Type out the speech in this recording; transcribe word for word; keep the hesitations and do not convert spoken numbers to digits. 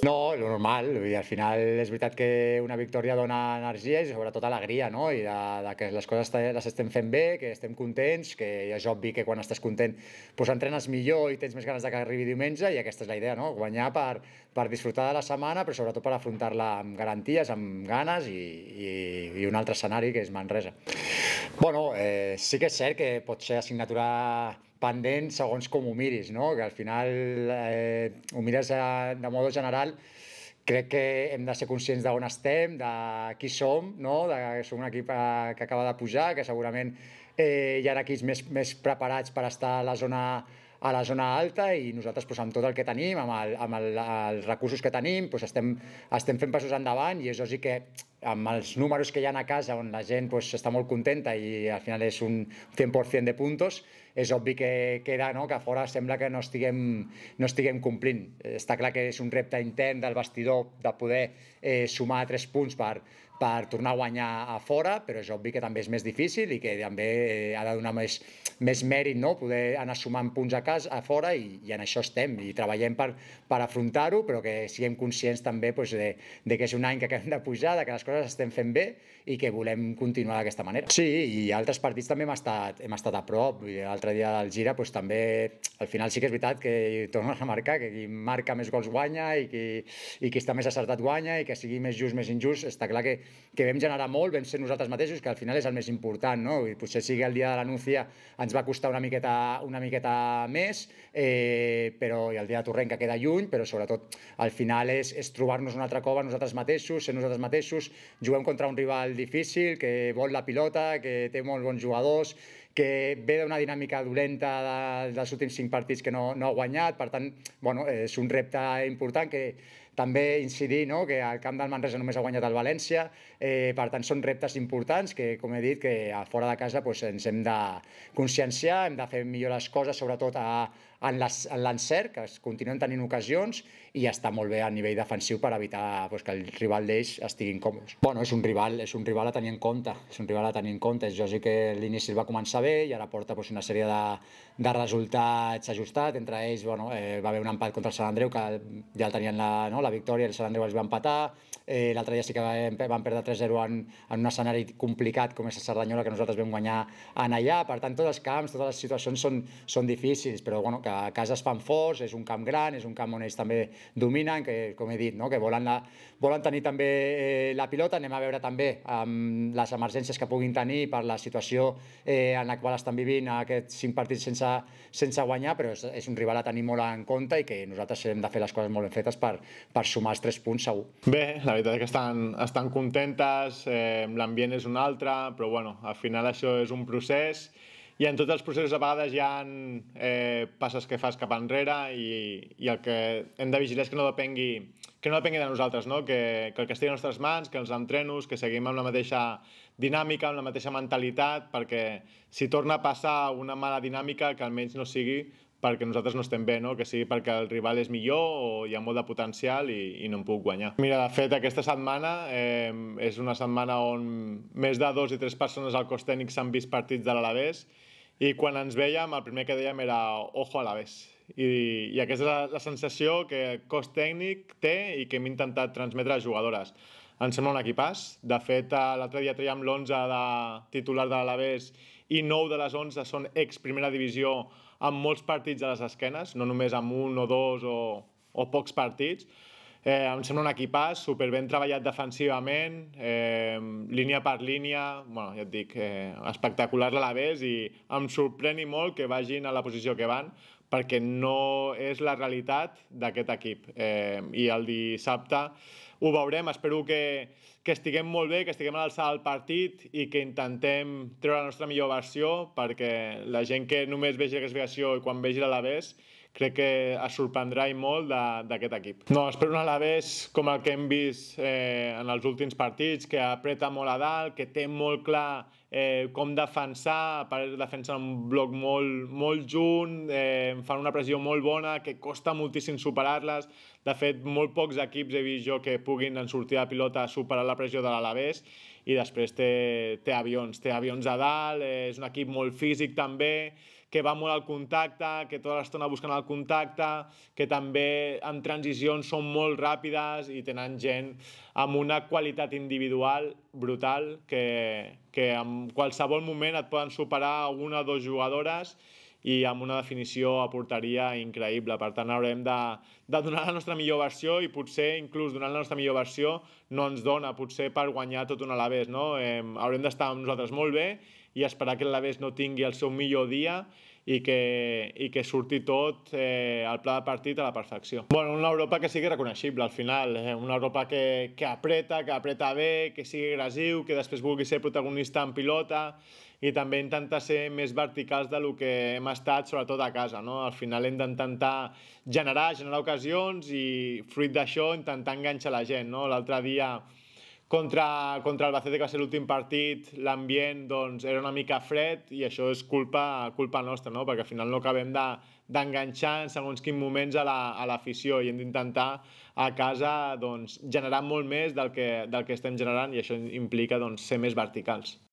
No, lo normal, i al final és veritat que una victòria dona energia i sobretot alegria, no? I de, de que les coses les estem fent bé, que estem contents, que és obvi que quan estàs content doncs entrenes millor i tens més ganes de que arribi diumenge, i aquesta és la idea, no? Guanyar per, per disfrutar de la setmana, però sobretot per afrontar-la amb garanties, amb ganes i, i, i un altre escenari que és Manresa. Bueno, eh, sí que és cert que pot ser assignatura pendent segons com ho miris, no? Que al final eh, ho mires de, de modo general. Crec que hem de ser conscients d'on estem, de qui som, no? De que som un equip eh, que acaba de pujar, que segurament eh, hi ha equips més, més preparats per estar a la zona a la zona alta, i nosaltres doncs, amb tot el que tenim, amb, el, amb el, els recursos que tenim, doncs, estem, estem fent passos endavant, i és lògic que amb els números que hi ha a casa, on la gent doncs, està molt contenta i al final és un cent per cent de puntos, és obvi que queda, no? Que a fora sembla que no estiguem, no estiguem complint. Està clar que és un repte intern del vestidor de poder eh, sumar tres punts per, per tornar a guanyar a fora, però és obvi que també és més difícil i que també eh, ha de donar més, més mèrit, no? Poder anar sumant punts a casa, a fora, i, i en això estem i treballem per, per afrontar-ho, però que siguem conscients també doncs, de, de que és un any que acabem de pujar, de que les coses estem fent bé i que volem continuar d'aquesta manera. Sí, i altres partits també hem estat, hem estat a prop. L'altre dia del Gira doncs, també al final sí que és veritat que torno a remarcar que qui marca més gols guanya i qui, i qui està més acertat guanya, i que sigui més just, més injust. Està clar que, que vam generar molt, vam ser nosaltres mateixos, que al final és el més important, no? I potser sigui el dia de l'anúncia ens va costar una miqueta, una miqueta més, eh, però i el dia de Torrent que queda lluny, però sobretot al final és, és trobar-nos una altra cova nosaltres mateixos, ser nosaltres mateixos. Juguem contra un rival difícil, que vol la pilota, que té molts bons jugadors, que ve d'una dinàmica dolenta de, dels últims cinc partits que no, no ha guanyat. Per tant, bueno, és un repte important que també incidir, no? Que al camp del Manresa només ha guanyat el València, eh, per tant són reptes importants que, com he dit, que a fora de casa doncs, ens hem de conscienciar, hem de fer millor les coses, sobretot a, en l'encert, que es continuen tenint ocasions, i està molt bé a nivell defensiu per evitar doncs, que el rival d'ells estiguin còmodes. Bueno, és un rival, és un rival a tenir en compte, és un rival a tenir en compte. És lògic que l'inici va començar bé i ara porta doncs, una sèrie de, de resultats ajustats. Entre ells bueno, eh, va haver un empat contra el Sant Andreu, que ja el tenien la, no, la victòria, el Sant Andreu els va empatar. Eh, L'altre dia sí que vam, vam perdre tres zero en, en un escenari complicat com és el Cerdanyola, que nosaltres vam guanyar en allà. Per tant, tots els camps, totes les situacions són, són difícils, però bueno, que a casa es fan forts, és un camp gran, és un camp on ells també dominen, que com he dit, no? Que volen, la, volen tenir també eh, la pilota. Anem a veure també amb les emergències que puguin tenir per la situació eh, en la qual estan vivint aquests cinc partits sense, sense guanyar, però és, és un rival a tenir molt en compte i que nosaltres hem de fer les coses molt ben fetes per, per sumar els tres punts segur. Bé, la veritat és que estan, estan contentes, eh, l'ambient és un altre, però bueno, al final això és un procés, i en tots els processos a vegades hi ha eh, passes que fas cap enrere, i, i el que hem de vigilar és que no depengui, que no depengui de nosaltres, no? que, que el que estigui a les nostres mans, que els entrenos, que seguim amb la mateixa dinàmica, amb la mateixa mentalitat, perquè si torna a passar una mala dinàmica, que almenys no sigui perquè nosaltres no estem bé, no? Que sigui perquè el rival és millor o hi ha molt de potencial i, i no em puc guanyar. Mira, de fet, aquesta setmana eh, és una setmana on més de dos i tres persones al cos tècnic s'han vist partits de l'Alavés, i quan ens veiem el primer que dèiem era ojo a l'Alavés. I, i aquesta és la, la sensació que el cos tècnic té i que hem intentat transmetre a les jugadores. Ens sembla un equipàs. De fet, l'altre dia traiem l'onze de titular de l'Alavés i nou de les onze són ex-primera divisió amb molts partits a les esquenes, no només amb un o dos o, o pocs partits. Eh, em sembla un equipàs super ben treballat defensivament, eh, línia per línia, bueno, ja et dic, eh, espectacular l'Alavés, i em sorprèn i molt que vagin a la posició que van, perquè no és la realitat d'aquest equip. Eh, I el dissabte ho veurem, espero que, que estiguem molt bé, que estiguem a l'alçada del partit i que intentem treure la nostra millor versió, perquè la gent que només vegi la classificació i quan vegi l'Alavés crec que es sorprendrà i molt d'aquest equip. No, espero un Alavés com el que hem vist eh, en els últims partits, que apreta molt a dalt, que té molt clar eh, com defensar, defensen un bloc molt, molt junt, eh, fan una pressió molt bona, que costa moltíssim superar-les. De fet, molt pocs equips he vist jo que puguin en sortir de pilota superar la pressió de l'Alavés, i després té, té avions, té avions a dalt, és un equip molt físic també, que va molt al contacte, que tota l'estona buscant el contacte, que també en transicions són molt ràpides i tenen gent amb una qualitat individual brutal que, que en qualsevol moment et poden superar una o dues jugadores i amb una definició a porteria increïble. Per tant, haurem de, de donar la nostra millor versió i potser, inclús donant la nostra millor versió, no ens dona potser per guanyar tot un Alavés, no? Eh, haurem d'estar amb nosaltres molt bé i esperar que l'Alavés no tingui el seu millor dia i que, i que surti tot eh, el pla de partit a la perfecció. Bueno, una Europa que sigui reconeixible al final, eh, una Europa que, que apreta, que apreta bé, que sigui agressiu, que després vulgui ser protagonista en pilota i també intentar ser més verticals de lo que hem estat, sobretot a casa, no? Al final hem d'intentar generar, generar ocasions i fruit d'això intentar enganxar la gent, no? L'altre dia Contra, contra el Albacete, que va ser l'últim partit, l'ambient doncs, era una mica fred i això és culpa, culpa nostra, no? Perquè al final no acabem d'enganxar de, en segons quins moments a l'afició la, i hem d'intentar a casa doncs, generar molt més del que, del que estem generant i això implica doncs, ser més verticals.